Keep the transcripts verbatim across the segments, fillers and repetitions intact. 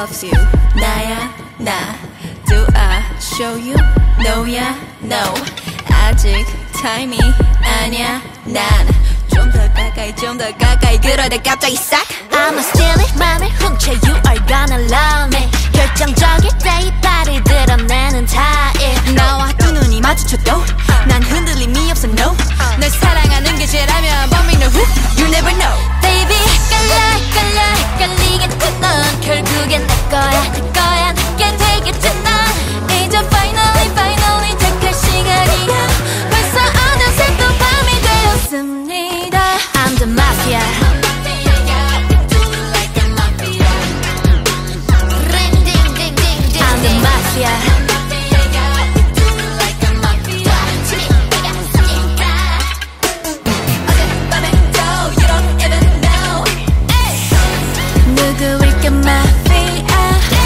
loves you. 나야 나. Do I show you? No야 no. 아직 타임이 아니야 난. 좀 더 가까이 좀 더 가까이 그러다 갑자기 싹. I'ma steal it 맘을 훔쳐 You are gonna love me. 결정적일 때 이 발을 드러내는 타입. 나와 두 눈이 마주쳐도 난 흔들림이 없어 no. 널 사랑하는 게 죄라면 But me know who You never know. Baby 헷갈려 헷갈려 헷갈리겠지 넌 결국엔 내 거야 내 거야 내게 되겠지 넌 이제 finally finally 택할 시간이야. 벌써 어느새 또 밤이 되었습니다. I'm the mafia. I'm the mafia. 누구일까 마.피.아.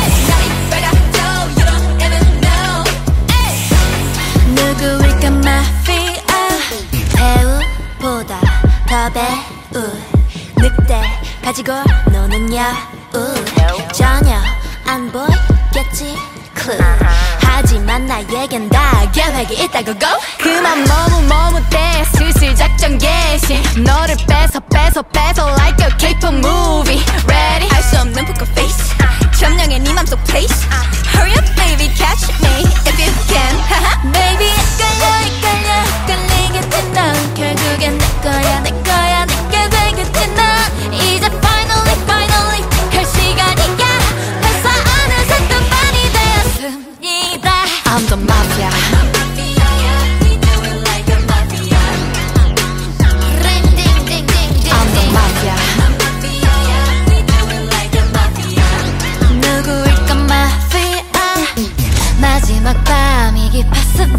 누구일까 마.피.아. 배우보다 더 배우. 늑대 가지고 노는 여우. 전혀 안 보이겠지 clue. 하지만 나에겐 다 계획이 있다고 go. 그만 머뭇머뭇대 슬슬 작전 개시. 너를 뺏어 뺏어 뺏어 like a K-pop movie. Ready? 알 수 없는 poker face. 점령해 네 맘속 place. Hurry up baby catch me if you can. Baby 헷갈려 헷갈려 헷갈리겠지 넌 결국엔 내 거야 내 거야 내게 되겠지 넌 이제 finally finally 갈 시간이야. 벌써 어느새 또 밤이 되었습니다. I'm the mafia. I'm the mafia. 누구일까 마.피.아. 마지막 밤이 깊었어